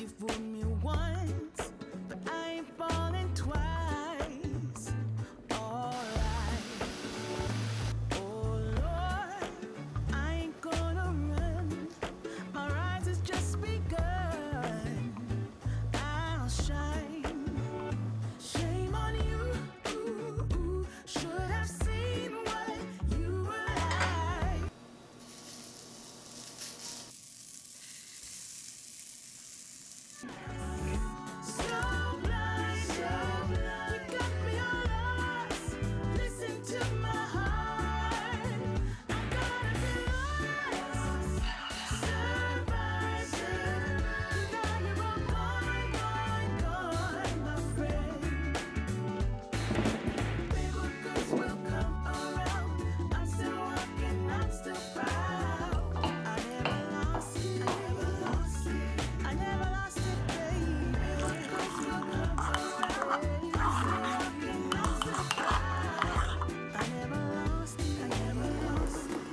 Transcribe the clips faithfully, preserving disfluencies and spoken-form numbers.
you fooled me once, but I ain't falling twice. Alright. Oh Lord, I ain't gonna run. My rise has just begun. I'll shine. Shame on you. Ooh, ooh. Should have seen what you were like. So blind, so blind. You got me all lost. Listen to my heart. I'm gonna be lost. Survive, survive. Now you're all gone, gone, gone, my friend. Paper goods will come around. I'm still walking, I'm still proud. I never lost it, I never lost it. I never lost it, baby. Paper goods will come around. I'm still walking, I'm still proud. I never lost it, I never lost it.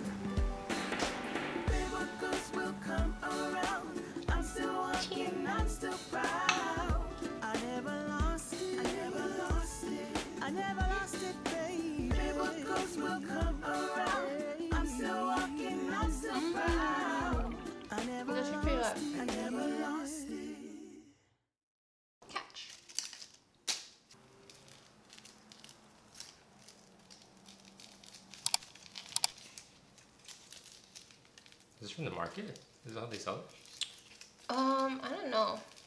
Paper goods will come around. I'm still walking, I'm still proud. I never lost it, I never lost it. I never lost it, baby. Paper goods will come around. I'm still walking, I'm still proud. I never Does she lost feel it, like I never lost it. catch? Is this from the market? Is this how they sell it? Um, I don't know.